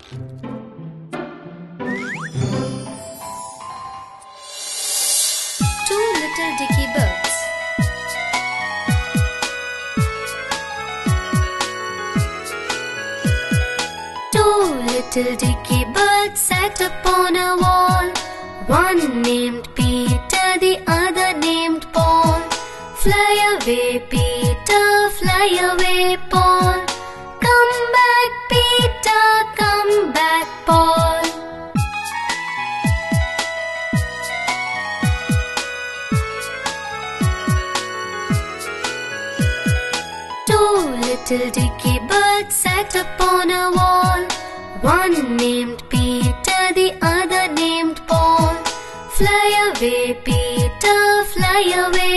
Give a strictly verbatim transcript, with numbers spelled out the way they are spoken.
Two little Dicky birds. Two little Dicky birds sat upon a wall. One named Peter, the other named Paul. Fly away, Peter, fly away, Paul. Come back, Peter, come back, Paul. Two little Dicky birds sat upon a wall. One named Peter, the other named Paul. Fly away, Peter, fly away,